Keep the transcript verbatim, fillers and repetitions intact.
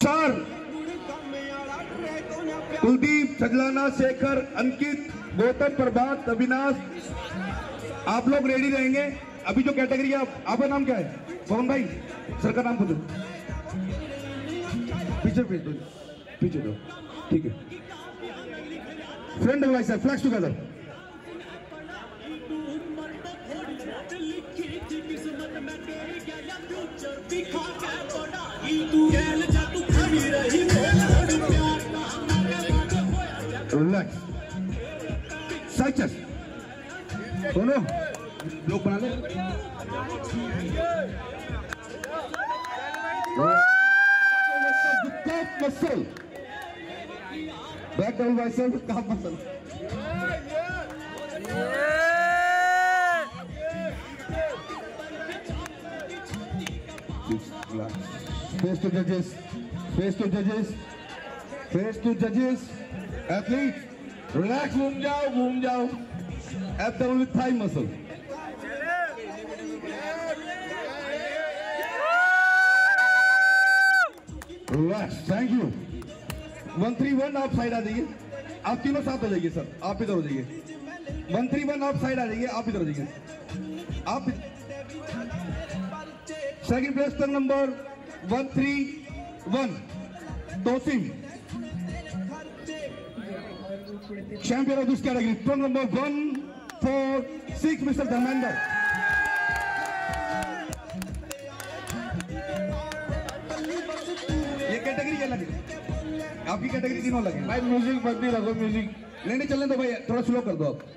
चार, कुलदीप, सजलाना, शेखर, अंकित, गौतम, प्रभात, अविनाश, आप लोग रेडी रहेंगे। अभी जो कैटेगरी है, आप, आपका नाम क्या है? पवन भाई, सर का नाम पूछो। पीछे भेज दो, पीछे दो, ठीक है। फ्रेंड भाई सर, फ्लैक्स टुगेदर। रिलैक्स, साइचस, दोनों लोग बना ले। Muscle, back double biceps, calf muscle. Face to judges, face to judges, face to judges. Athletes, relax, घूम जाओ, घूम जाओ. Abdomen with thigh muscle. Relax, thank you. One three one आप साइड आ जाइए. आप तीनों साथ हो जाइए सर. आप इधर हो जाइए. One three one आप साइड आ जाइए. आप इधर हो जाइए. आप सेकंड प्लेस पर नंबर वन थ्री वन तोसिम, champion of this category, turn number one four six mister Dharmendra. ये कैटेगरी क्या लगे? आपकी कैटेगरी तीनों लगे। भाई म्यूजिक बंद नहीं रखो, म्यूजिक नहीं नहीं चलने दो भाई, थोड़ा स्लो कर दो आप।